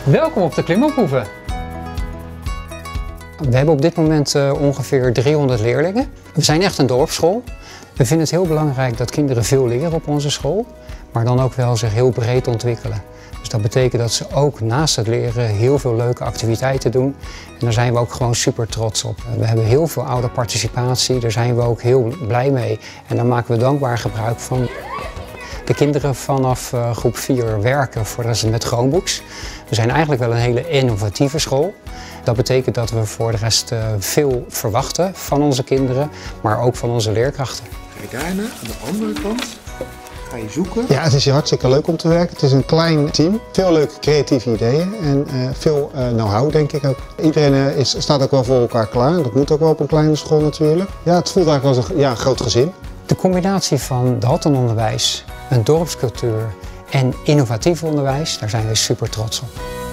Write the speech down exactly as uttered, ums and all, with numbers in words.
Welkom op de Klimophoeve. We hebben op dit moment uh, ongeveer driehonderd leerlingen. We zijn echt een dorpsschool. We vinden het heel belangrijk dat kinderen veel leren op onze school, maar dan ook wel zich heel breed ontwikkelen. Dus dat betekent dat ze ook naast het leren heel veel leuke activiteiten doen. En daar zijn we ook gewoon super trots op. We hebben heel veel ouderparticipatie, daar zijn we ook heel blij mee. En daar maken we dankbaar gebruik van. De kinderen vanaf uh, groep vier werken voor de rest met Chromebooks. We zijn eigenlijk wel een hele innovatieve school. Dat betekent dat we voor de rest uh, veel verwachten van onze kinderen, maar ook van onze leerkrachten. Ga je daarna aan de andere kant ga je zoeken? Ja, het is hier hartstikke leuk om te werken. Het is een klein team. Veel leuke creatieve ideeën en uh, veel uh, know-how, denk ik ook. Iedereen uh, is, staat ook wel voor elkaar klaar. Dat moet ook wel op een kleine school natuurlijk. Ja, het voelt eigenlijk als een ja, groot gezin. De combinatie van Daltononderwijs, een dorpscultuur en innovatief onderwijs, daar zijn we super trots op.